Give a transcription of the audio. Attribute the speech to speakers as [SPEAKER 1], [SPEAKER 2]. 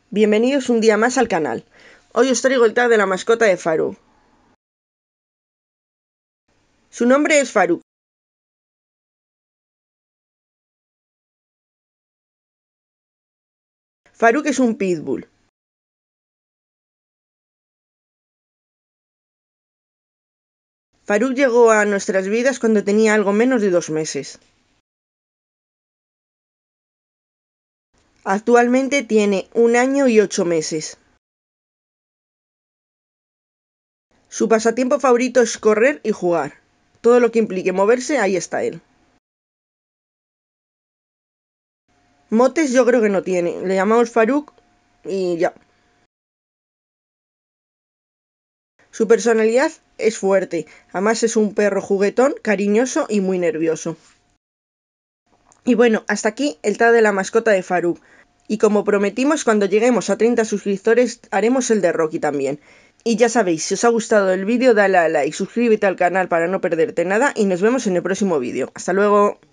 [SPEAKER 1] Bienvenidos un día más al canal. Hoy os traigo el tag de la mascota de Faruk. Su nombre es Faruk. Faruk es un pitbull. Faruk llegó a nuestras vidas cuando tenía algo menos de 2 meses. Actualmente tiene 1 año y 8 meses. Su pasatiempo favorito es correr y jugar. Todo lo que implique moverse, ahí está él. Motes yo creo que no tiene. Le llamamos Faruk y ya. Su personalidad es fuerte. Además es un perro juguetón, cariñoso y muy nervioso. Y bueno, hasta aquí el tag de la mascota de Faruk. Y como prometimos, cuando lleguemos a 30 suscriptores haremos el de Rocky también. Y ya sabéis, si os ha gustado el vídeo dale a like, suscríbete al canal para no perderte nada y nos vemos en el próximo vídeo. Hasta luego.